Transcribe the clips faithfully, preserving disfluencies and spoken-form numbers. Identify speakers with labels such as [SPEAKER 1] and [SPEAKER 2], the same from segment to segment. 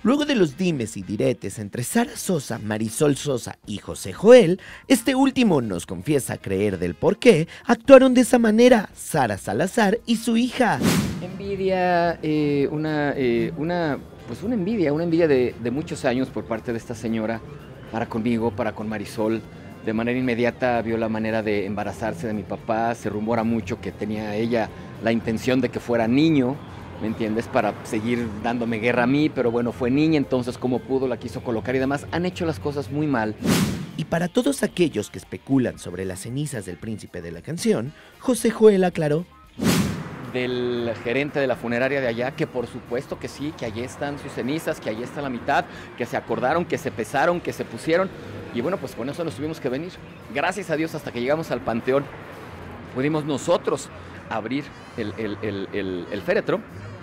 [SPEAKER 1] Luego de los dimes y diretes entre Sara Sosa, Marisol Sosa y José Joel, este último nos confiesa creer del por qué actuaron de esa manera Sara Salazar y su hija.
[SPEAKER 2] Envidia, eh, una, eh, una, pues una envidia, una envidia de, de muchos años por parte de esta señora para conmigo, para con Marisol. De manera inmediata vio la manera de embarazarse de mi papá, se rumora mucho que tenía ella la intención de que fuera niño, ¿me entiendes? Para seguir dándome guerra a mí, pero bueno, fue niña, entonces como pudo la quiso colocar y demás. Han hecho las cosas muy mal.
[SPEAKER 1] Y para todos aquellos que especulan sobre las cenizas del príncipe de la canción, José Joel aclaró.
[SPEAKER 2] Del gerente de la funeraria de allá, que por supuesto que sí, que allí están sus cenizas, que allí está la mitad, que se acordaron, que se pesaron, que se pusieron. Y bueno, pues con eso nos tuvimos que venir. Gracias a Dios, hasta que llegamos al panteón, pudimos nosotros abrir el, el, el, el, el féretro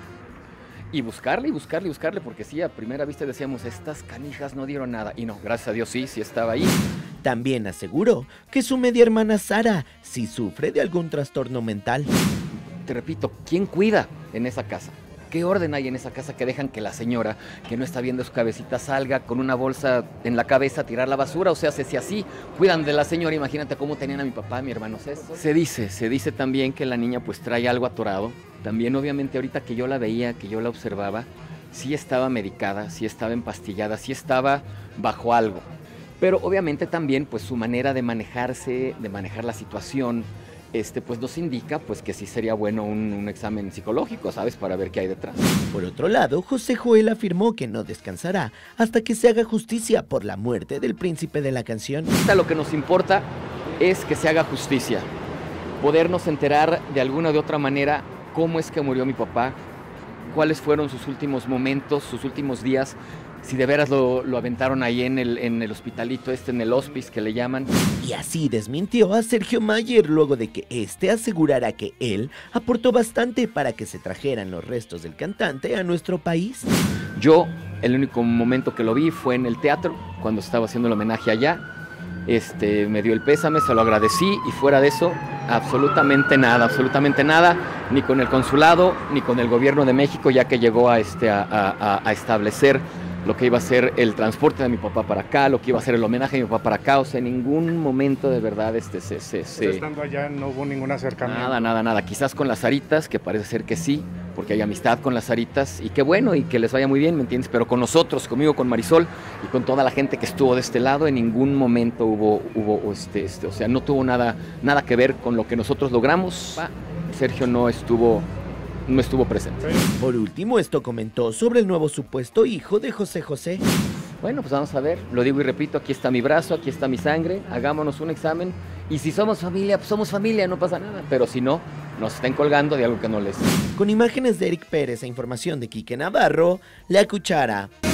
[SPEAKER 2] y buscarle, y buscarle, y buscarle, porque sí, a primera vista decíamos, estas canijas no dieron nada. Y no, gracias a Dios sí, sí estaba ahí.
[SPEAKER 1] También aseguró que su media hermana Sara sí sufre de algún trastorno mental.
[SPEAKER 2] Te repito, ¿quién cuida en esa casa? ¿Qué orden hay en esa casa que dejan que la señora, que no está viendo su cabecita, salga con una bolsa en la cabeza a tirar la basura? O sea, si así cuidan de la señora, imagínate cómo tenían a mi papá, a mi hermano César. Se dice, se dice también que la niña pues trae algo atorado. También obviamente ahorita que yo la veía, que yo la observaba, sí estaba medicada, sí estaba empastillada, sí estaba bajo algo. Pero obviamente también pues su manera de manejarse, de manejar la situación, Este, pues nos indica pues que sí sería bueno un, un examen psicológico, ¿sabes? Para ver qué hay detrás.
[SPEAKER 1] Por otro lado, José Joel afirmó que no descansará hasta que se haga justicia por la muerte del príncipe de la canción.
[SPEAKER 2] Lo que nos importa es que se haga justicia, podernos enterar de alguna o de otra manera cómo es que murió mi papá, cuáles fueron sus últimos momentos, sus últimos días, si de veras lo, lo aventaron ahí en el, en el hospitalito este, en el hospice que le llaman.
[SPEAKER 1] Y así desmintió a Sergio Mayer luego de que este asegurara que él aportó bastante para que se trajeran los restos del cantante a nuestro país.
[SPEAKER 2] Yo, el único momento que lo vi fue en el teatro, cuando estaba haciendo el homenaje allá. Este, me dio el pésame, se lo agradecí y fuera de eso, absolutamente nada, absolutamente nada, ni con el consulado, ni con el gobierno de México, ya que llegó a, este, a, a, a establecer lo que iba a ser el transporte de mi papá para acá, lo que iba a ser el homenaje de mi papá para acá. O sea, en ningún momento de verdad este se... se, se...
[SPEAKER 3] Pues estando allá no hubo ningún acercamiento.
[SPEAKER 2] Nada, nada, nada. Quizás con las Saritas, que parece ser que sí, porque hay amistad con las Saritas, y qué bueno, y que les vaya muy bien, ¿me entiendes? Pero con nosotros, conmigo, con Marisol, y con toda la gente que estuvo de este lado, en ningún momento hubo, hubo este, este, o sea, no tuvo nada, nada que ver con lo que nosotros logramos. Sergio no estuvo... no estuvo presente.
[SPEAKER 1] Por último, esto comentó sobre el nuevo supuesto hijo de José José.
[SPEAKER 2] Bueno, pues vamos a ver, lo digo y repito, aquí está mi brazo, aquí está mi sangre, hagámonos un examen, y si somos familia, pues somos familia, no pasa nada, pero si no, nos estén colgando de algo que no les...
[SPEAKER 1] Con imágenes de Eric Pérez e información de Quique Navarro, La Cuchara.